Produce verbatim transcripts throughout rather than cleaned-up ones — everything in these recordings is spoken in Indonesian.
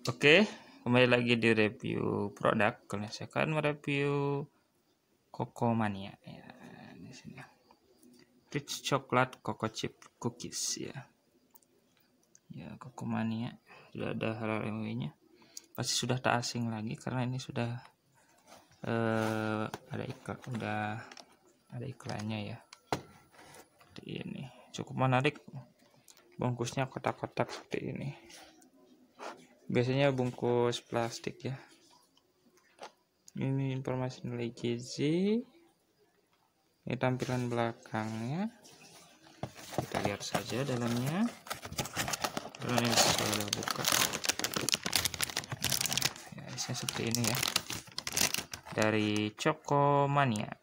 Oke, kembali lagi di review produk. Kali ini saya akan mereview Cocomania ya, di sini. Rich Chocolate Coco Chip Cookies ya. Ya, Cocomania sudah ada halal M O U-nya. Pasti sudah tak asing lagi karena ini sudah eh, ada iklan, udah ada iklannya ya. Seperti ini. Cukup menarik. Bungkusnya kotak-kotak seperti ini. Biasanya bungkus plastik ya. Ini informasi nilai gizi. Ini tampilan belakangnya. Kita lihat saja dalamnya. Dalamnya sudah buka. Ya, isinya seperti ini ya. Dari Cocomania.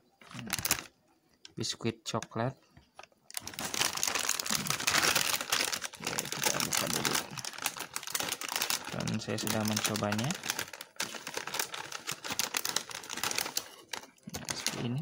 Biskuit coklat. Ya, kita buka dulu. Dan saya sudah mencobanya. Nah, seperti ini.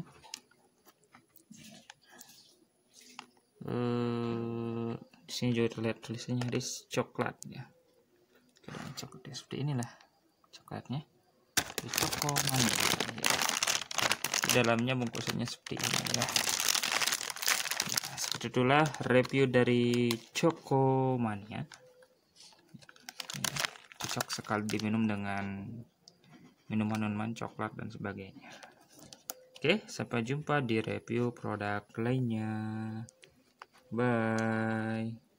Uh, di sini juga terlihat tulisannya Rich coklat ya. Coklat seperti inilah coklatnya. Di Cocomania. Ya. Di dalamnya bungkusannya seperti ini ya. Nah, seperti itulah review dari Cocomania. Ya, cocok sekali diminum dengan minuman-minuman coklat dan sebagainya. Oke, sampai jumpa di review produk lainnya. Bye.